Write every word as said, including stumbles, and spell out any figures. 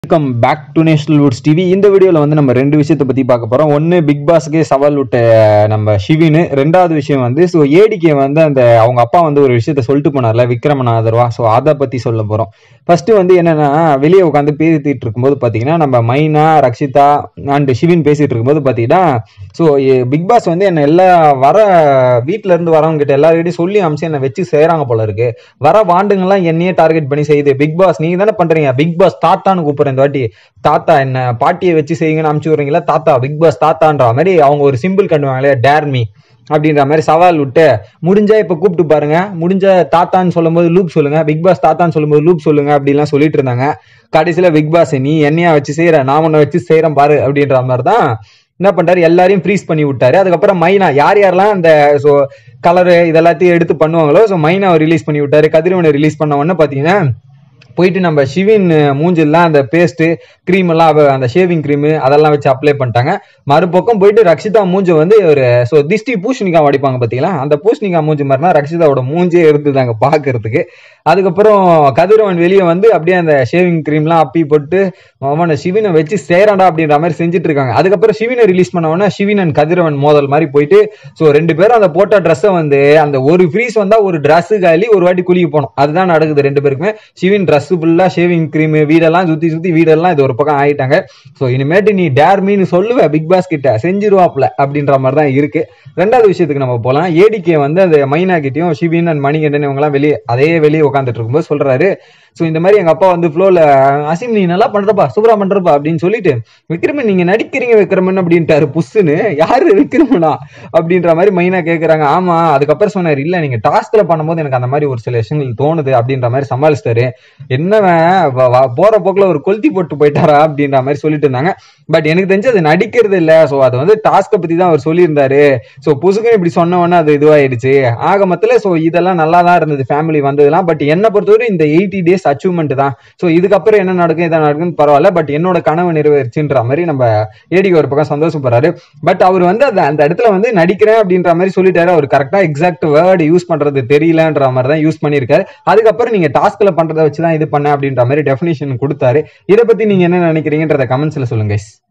Welcome back to national woods TV. இந்த வீடியோவில் வந்து நம்ம ரெண்டு விஷயத்தை பற்றி பார்க்க போகிறோம். ஒன்று, பிக் பாஸ்க்கே சவால் விட்ட நம்ம ஷிவின். ரெண்டாவது விஷயம் வந்து ஸோ ஏடிகே வந்து அந்த அவங்க அப்பா வந்து ஒரு விஷயத்த சொல்லிட்டு போனார்ல, விக்ரமன் ஆதரவா, ஸோ அதை பற்றி சொல்ல போகிறோம். ஃபர்ஸ்ட் வந்து என்னன்னா, வெளியே உட்காந்து பேசிட்டு இருக்கும்போது பார்த்தீங்கன்னா நம்ம மைனா, ரக்ஷிதா அண்ட் ஷிவின் பேசிட்டு இருக்கும்போது பார்த்தீங்கன்னா ஸோ பிக் பாஸ் வந்து என்ன எல்லா வர வீட்டில இருந்து வரவங்க கிட்ட எல்லாருக்கிட்டையும் சொல்லி அமிச்சு என்னை வச்சு செய்கிறாங்க போல இருக்கு. வர வாண்டுங்கெல்லாம் என்னையே டார்கெட் பண்ணி செய்யுது. பிக் பாஸ் நீங்க தானே பண்றீங்க, பிக் பாஸ் தாத்தான்னு கூப்பிடுறேன் இந்த வாட்டி, தாத்தா என்ன பாட்டியை வச்சு செய்யுங்கன்னு அமுச்சு விடுறீங்களா, தாத்தா பிக் பாஸ் தாத்தான்ற மாதிரி அவங்க ஒரு சிம்பிள் கண்டுவாங்களே, டேர் மீ அப்படின்ற மாதிரி சவால் விட்டு, முடிஞ்சா இப்ப கூப்பிட்டு பாருங்க, முடிஞ்ச தாத்தான்னு சொல்லும் போது லூப் சொல்லுங்க, பிக் பாஸ் தாத்தான்னு சொல்லும் போது லூப் சொல்லுங்க அப்படின்லாம் சொல்லிட்டு இருந்தாங்க. கடைசியில பிக் பாஸ் நீ என்னையா வச்சு செய்யற, நான் உன்னை வச்சு செய்யறேன் பாரு அப்படின்ற மாதிரி தான் என்ன பண்றாரு, எல்லாரையும் ஃப்ரீஸ் பண்ணி விட்டாரு. அதுக்கப்புறம் மைனா யார் யாரெல்லாம் அந்த ஸோ கலரு இதெல்லாத்தையும் எடுத்து பண்ணுவாங்களோ ஸோ மைனாவை ரிலீஸ் பண்ணி விட்டாரு. கதிரவனை ரிலீஸ் பண்ண உடனே பாத்தீங்கன்னா போயிட்டு நம்ம ஷிவின் மூஞ்சிலாம் அந்த பேஸ்ட் கிரீம் எல்லாம் அந்த ஷேவிங் கிரீம் அதெல்லாம் வச்சு அப்ளை பண்ணிட்டாங்க. மறுபக்கம் போயிட்டு ரக்ஷிதா மூஞ்சி வந்து ஒரு ஸோ திஷ்டி பூஷணிக்காய் அடிப்பாங்க பார்த்தீங்களா, அந்த பூஷணிக்காய் மூஞ்சி மாதிரினா ரக்ஷிதாவோட மூஞ்சே இருந்துதாங்க பாக்குறதுக்கு. அதுக்கப்புறம் கதிரவன் வெளியே வந்து அப்படியே அந்த ஷேவிங் கிரீம்லாம் அப்பி போட்டு அவனை ஷிவினை வச்சு சேராண்டா அப்படின்ற மாதிரி செஞ்சுட்டு இருக்காங்க. அதுக்கப்புறம் ஷிவினை ரிலீஸ் பண்ணவொன்னா ஷிவின் அண்ட் கதிரவன் மோதல் மாதிரி போயிட்டு ஸோ ரெண்டு பேரும் அந்த போட்ட ட்ரெஸ்ஸை வந்து அந்த ஒரு ஃப்ரீஸ் வந்தா ஒரு ட்ரெஸ் காலி ஒரு வாட்டி குளிக்க போனோம், அதுதான் நடக்குது ரெண்டு பேருக்குமே. ஷிவின் ட்ரெஸ் ஃபுல்லா ஷேவிங் கிரீம் வீடெல்லாம் சுத்தி சுத்தி வீடெல்லாம் இது ஒரு பக்கம் ஆயிட்டாங்க. ஸோ இனிமேட்டு நீ டேர் மீன்னு சொல்லுவ பிக் பாஸ் கிட்ட, செஞ்சிருவாப்ல அப்படின்ற மாதிரி தான் இருக்கு. ரெண்டாவது விஷயத்துக்கு நம்ம போலாம். ஏடிகே வந்து அந்த மைனா கிட்டையும் ஷிவின் அண்ட் மணிகண்டன் இவங்க எல்லாம் வெளியே அதே வெளியே உட்காந்துட்டு இருக்கும்போது சொல்றாரு, ஸோ இந்த மாதிரி எங்க அப்பா வந்து ஃப்ளோல அசிம் நீ நல்லா பண்றப்பா சூப்பரா பண்றப்பா அப்படின்னு சொல்லிட்டு, விக்ரமன் நீங்க நடிக்கிறீங்க விக்ரமன் அப்படின்ட்டாரு. புஷ்ஷுன்னு யாரு விக்ரமனா அப்படின்ற மாதிரி மைனா கேட்கறாங்க. ஆமா, அதுக்கப்புறம் சொன்னாரு இல்ல நீங்க டாஸ்க்ல பண்ணும்போது எனக்கு அந்த மாதிரி ஒரு சில விஷயங்கள் தோணுது அப்படின்ற மாதிரி சமாளிச்சிட்டாரு. என்னவன் போற போக்குல ஒரு கொளுத்தி போட்டு போயிட்டாரா அப்படின்ற மாதிரி சொல்லிட்டு இருந்தாங்க. பட் எனக்கு தெரிஞ்சு அது நடிக்கிறது இல்ல, ஸோ அது வந்து டாஸ்கை பத்தி தான் அவர் சொல்லியிருந்தாரு. ஸோ புசுக்கு இப்படி சொன்னவொன்னே அது இதுவாயிடுச்சு. ஆக மொத்தத்துல ஸோ இதெல்லாம் நல்லா தான் இருந்தது ஃபேமிலி வந்ததுலாம். பட் என்ன பொறுத்தவரை இந்த எயிட்டி டேஸ் அச்சீவ்மெண்ட் தான். ஸோ இதுக்கப்புறம் என்ன நடக்கும் இதை நடக்குன்னு பரவாயில்ல, பட் என்னோட கனவு நிறைவேறுச்சுன்ற மாதிரி நம்ம ஏடிக்கு ஒரு பக்கம் சந்தோஷப்படுறாரு. பட் அவர் வந்து அந்த இடத்துல வந்து நடிக்கிறேன் அப்படின்ற மாதிரி சொல்லிட்டாரு. அவர் கரெக்டா எக்ஸாக்ட் வேர்டு யூஸ் பண்றது தெரியலன்ற மாதிரி தான் யூஸ் பண்ணிருக்காரு. அதுக்கப்புறம் நீங்க டாஸ்க்ல பண்றதை வச்சுதான் இது பண்ண அப்படின்ற மாதிரி டெஃபினிஷன் கொடுத்தாரு. இதை பத்தி நீங்க என்ன நினைக்கிறீங்கன்றத கமெண்ட்ஸ்ல சொல்லுங்க.